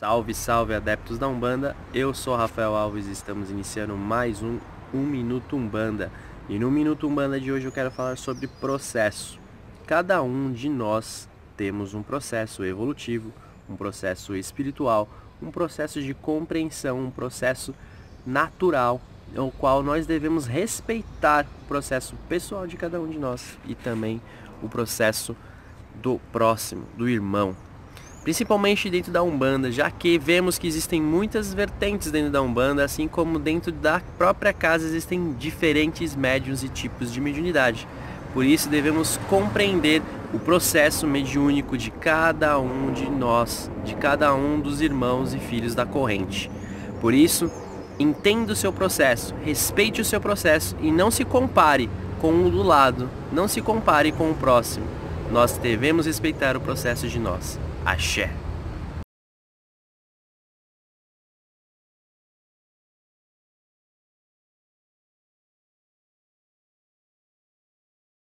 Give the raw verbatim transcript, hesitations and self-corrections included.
Salve, salve adeptos da Umbanda, eu sou Rafael Alves e estamos iniciando mais um um Minuto Umbanda. E no Minuto Umbanda de hoje eu quero falar sobre processo. Cada um de nós temos um processo evolutivo, um processo espiritual, um processo de compreensão, um processo natural, o qual nós devemos respeitar o processo pessoal de cada um de nós e também o processo do próximo, do irmão. Principalmente dentro da Umbanda, já que vemos que existem muitas vertentes dentro da Umbanda, assim como dentro da própria casa existem diferentes médiuns e tipos de mediunidade. Por isso devemos compreender o processo mediúnico de cada um de nós, de cada um dos irmãos e filhos da corrente. Por isso, entenda o seu processo, respeite o seu processo e não se compare com o do lado, não se compare com o próximo. Nós devemos respeitar o processo de nós. Axé.